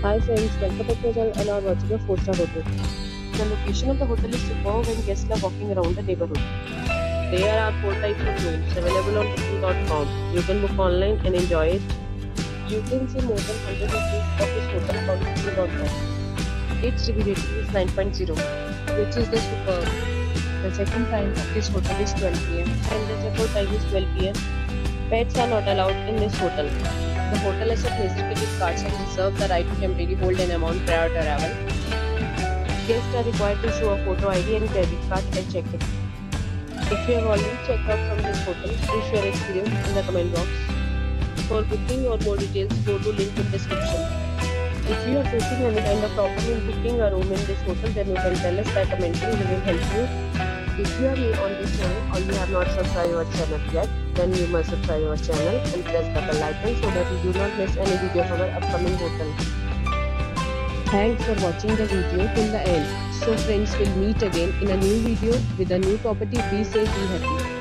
Hi friends, welcome back to our channel and are watching a 4-star hotel. The location of the hotel is superb when guests are walking around the neighborhood. There are 4 types of rooms available on booking.com. You can book online and enjoy it. You can see more than 100 reviews of this hotel on booking.com. Its review rating is 9.0, which is the superb. The check-in time of this hotel is 12 pm and the check-out time is 12 pm. Pets are not allowed in this hotel. The hotel accepts major credit cards and reserves the right to temporarily hold an amount prior to arrival. Guests are required to show a photo ID and credit card at check-in. If you have already checked out from this hotel, please share your experience in the comment box. For booking or more details, go to link in description. If you are facing any kind of problem in booking a room in this hotel, then you can tell us by commenting. We will help you. If you are new on this channel or you have not subscribed our channel yet, then you must subscribe our channel and press the bell icon so that you do not miss any video of our upcoming hotel. Thanks for watching the video till the end. So friends, will meet again in a new video with a new property. Be safe, be happy.